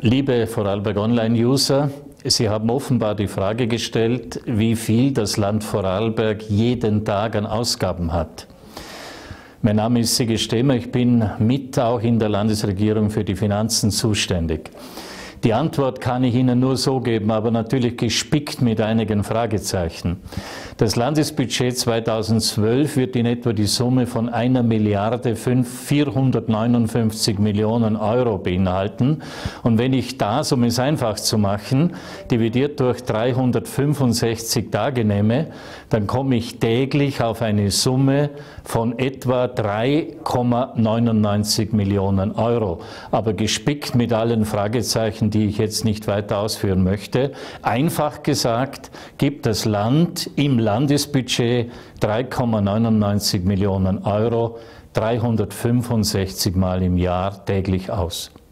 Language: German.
Liebe Vorarlberg Online-User, Sie haben offenbar die Frage gestellt, wie viel das Land Vorarlberg jeden Tag an Ausgaben hat. Mein Name ist Sigi Stemmer, ich bin mit auch in der Landesregierung für die Finanzen zuständig. Die Antwort kann ich Ihnen nur so geben, aber natürlich gespickt mit einigen Fragezeichen. Das Landesbudget 2012 wird in etwa die Summe von 1.459 Millionen Euro beinhalten. Und wenn ich das, um es einfach zu machen, dividiert durch 365 Tage nehme, dann komme ich täglich auf eine Summe von etwa 3,99 Millionen Euro. Aber gespickt mit allen Fragezeichen, die ich jetzt nicht weiter ausführen möchte. Einfach gesagt, gibt das Land im Landesbudget 3,99 Millionen Euro 365 Mal im Jahr täglich aus.